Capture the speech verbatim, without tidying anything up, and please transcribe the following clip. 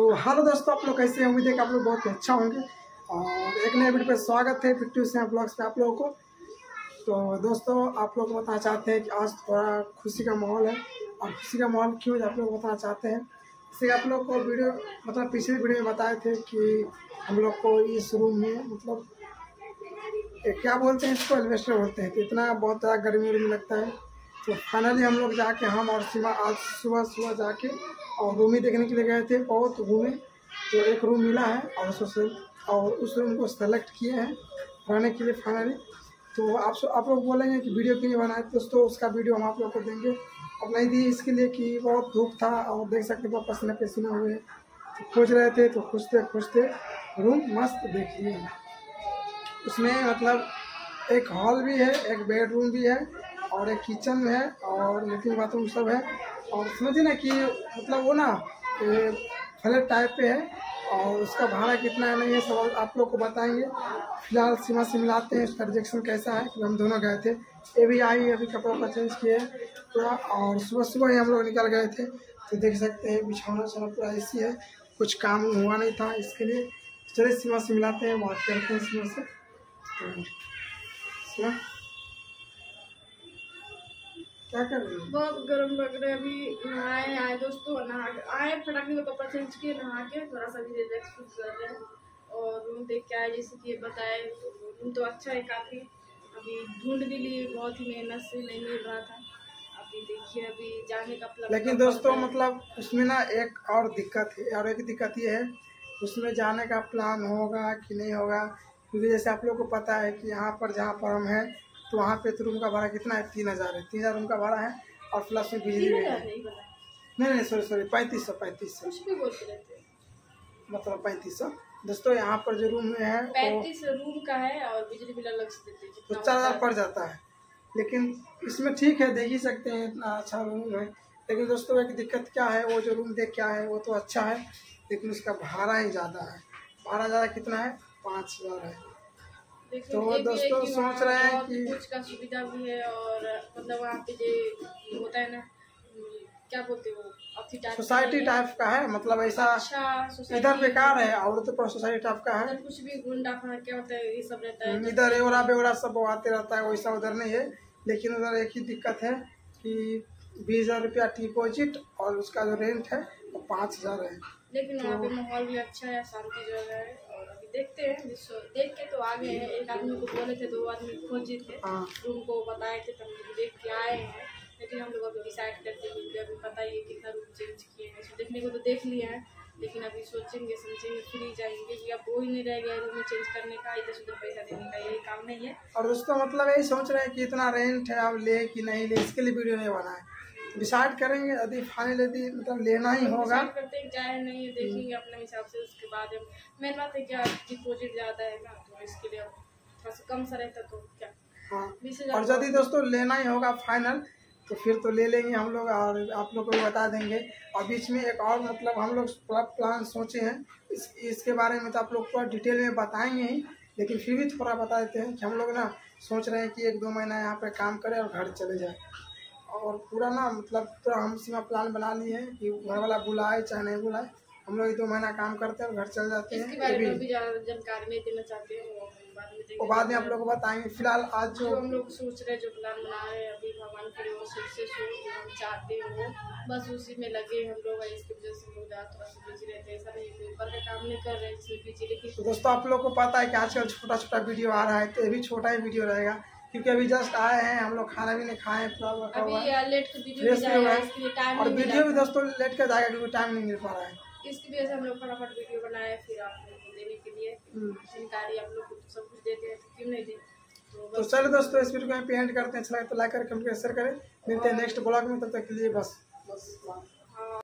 तो हेलो दोस्तों, आप लोग कैसे हैं? उम्मीद है कि आप लोग बहुत ही अच्छा होंगे और एक नए वीडियो पे स्वागत है पिट्टू सिंह ब्लॉग्स पे आप लोगों को। तो दोस्तों, आप लोग को बताना चाहते हैं कि आज थोड़ा खुशी का माहौल है और खुशी का माहौल क्यों आप लोग बताना चाहते हैं। इससे आप लोग को वीडियो मतलब पिछले वीडियो में बताए थे कि हम लोग को इस रूम में मतलब क्या बोलते हैं, इसको एल्वेस्टर बोलते हैं। तो इतना बहुत ज़्यादा गर्मी उर्मी लगता है। तो फाइनली हम लोग जाके हम और सीमा आज सुबह सुबह जाके और रूम ही देखने के लिए गए थे। बहुत घूमे तो एक रूम मिला है और उससे और उस रूम को सेलेक्ट किए हैं रहने के लिए फाइनली। तो आप आप लोग बोलेंगे कि वीडियो क्यों नहीं बनाए दोस्तों, उसका वीडियो हम आप लोग को देंगे। अब नहीं दी इसके लिए कि बहुत धूप था और देख सकते बहुत पसीने पसीने हुए तो खोज रहे थे। तो खोजते खोजते रूम मस्त देख लिए। उसमें मतलब एक हॉल भी है, एक बेडरूम भी है और एक किचन में है और लेट्रिन बाथरूम सब है। और समझिए ना कि मतलब वो ना फ्लैट टाइप पे है और उसका भाड़ा कितना है नहीं है सब आप लोग को बताएंगे। फिलहाल सीमा से मिलाते हैं उसका रिजेक्शन कैसा है कि हम दोनों गए थे। ये भी आई अभी कपड़ा वपड़ा चेंज किए पूरा और सुबह सुबह ही हम लोग निकल गए थे। तो देख सकते हैं बिछौना उछौना पूरा ऐसी है, कुछ काम हुआ नहीं था इसके लिए। चलिए सीमा से मिलाते हैं, बात करते हैं सीमा से। तो सीमा क्या कर रही है? बहुत गर्म लग रहा है। अभी नहाए आए दोस्तों, नहा आए फटाक से कपड़ा चेंज किए, नहा के थोड़ा सा भी रिलैक्स फील कर रहे हैं और रूम देख के आए जैसे कि बताए। रूम तो अच्छा है काफ़ी। अभी ढूंढ भी लिए, बहुत ही मेहनत से नहीं मिल रहा था। अभी देखिए अभी जाने का प्लान। लेकिन दोस्तों मतलब उसमें ना एक और दिक्कत है और एक दिक्कत ये है उसमें जाने का प्लान होगा कि नहीं होगा। क्योंकि जैसे आप लोग को पता है कि यहाँ पर जहाँ पर हम हैं तो वहाँ पे तो रूम का भाड़ा कितना है, तीन हज़ार है। तीन हज़ार रूम का भाड़ा है और प्लस में बिजली भी है। नहीं नहीं सॉरी सॉरी पैंतीस सौ पैंतीस सौ मतलब पैंतीस सौ। दोस्तों यहाँ पर जो रूम में है पैंतीस रूम का है और बिजली बिल अलग से देते हैं तो चार हज़ार पड़ जाता है। लेकिन इसमें ठीक है, देख ही सकते हैं इतना अच्छा रूम है। लेकिन दोस्तों एक दिक्कत क्या है, वो जो रूम देख क्या है वो तो अच्छा है लेकिन उसका भाड़ा ही ज़्यादा है। भाड़ा ज़्यादा कितना है, पाँच हज़ार है। तो दोस्तों सोच रहे हैं कि कुछ का सुविधा भी है और मतलब वहाँ पे जो होता है ना क्या बोलते हो सोसाइटी टाइप का है, मतलब ऐसा अच्छा इधर बेकार है और तो सोसाइटी टाइप का है। कुछ भी गुंडा क्या होता है ये सब रहता है। इधर एवरा बेवरा सब आते रहता है, वैसा उधर नहीं है। लेकिन उधर एक ही दिक्कत है कि बीस हजार रुपया डिपॉजिट और उसका जो रेंट है वो पाँच हजार है। लेकिन वहाँ पे माहौल भी अच्छा है, शांति जगह है और अभी देखते हैं। देख के तो आ गए हैं, एक आदमी को बोले थे, दो आदमी खोजे थे, रूम को बताए थे, तो हम लोग देख के आए हैं। लेकिन हम लोग अभी डिसाइड करते हैं, अभी पता ही है कितना रूम चेंज किए हैं। देखने को तो देख लिए हैं लेकिन अभी सोचेंगे समझेंगे फिर ही जाएंगे कि अब वो ही नहीं रह गया रूम चेंज करने का, इधर से उधर पैसा देने का, यही काम नहीं है। और दोस्तों मतलब यही सोच रहे हैं कि इतना रेंट है अब ले कि नहीं ले, इसके लिए वीडियो नहीं बना है। डिसाइड करेंगे यदि फाइनल यदि मतलब लेना ही होगा, करते हैं जाए नहीं देखेंगे अपने हिसाब से। उसके बाद मेन बात है क्या डिपॉजिट ज़्यादा है ना, तो इसके लिए थोड़ा सा कम सा रहता तो क्या। हाँ और यदि दोस्तों लेना ही होगा फाइनल तो फिर तो ले लेंगे हम लोग और आप लोग को भी बता देंगे। और बीच में एक और मतलब हम लोग पूरा प्लान सोचे हैं, इस इसके बारे में तो आप लोग को डिटेल में बताएंगे ही, लेकिन फिर भी थोड़ा बता देते हैं कि हम लोग ना सोच रहे हैं कि एक दो महीना यहाँ पे काम करें और घर चले जाए। और पूरा ना मतलब तो हम सीमा प्लान बना लिए हैं कि घर वाला बुलाए चाहे नहीं बुलाए, हम लोग दो महीना काम करते हैं और घर चल जाते हैं। इसके बारे में भी जानकारी नहीं देना चाहते हैं, वो बाद में आप लोग को बताएंगे। फिलहाल आज जो हम लोग सोच रहे हैं, जो प्लान बना रहे हैं अभी, भगवान करे वो सबसे सो जो हम चाहते हैं वो बस उसी में लगे हम लोग। इसकी वजह से लोग थोड़ा सा बिजी रहते हैं, ऐसा नहीं कि ऊपर का काम नहीं कर रहे हैं जिसमें बिजी। लेकिन तो दोस्तों आप लोग को पता है कि आजकल छोटा छोटा वीडियो आ रहा है तो ये भी छोटा ही वीडियो रहेगा क्योंकि अभी जस्ट आए हैं हम लोग, खाना भी नहीं खाए हैं, पूरा अभी लेट के वीडियो भी जाएगा, इसके लिए टाइम और वीडियो भी दोस्तों लेट कर जाएगा क्योंकि टाइम नहीं मिल पा रहा है। इसकी वजह से हम लोग फटाफट वीडियो बनाए फिर आप लोग को देने के लिए जानकारी आप लोग को सब कुछ देते हैं तो क्यों नहीं दें। तो चलो दोस्तों इस वीडियो को यहाँ पे एंड करते हैं। अच्छा लगे तो लाइक करें, कमेंट करें, शेयर करें। मिलते हैं नेक्स्ट ब्लॉग में, तब तक के लिए बस बस।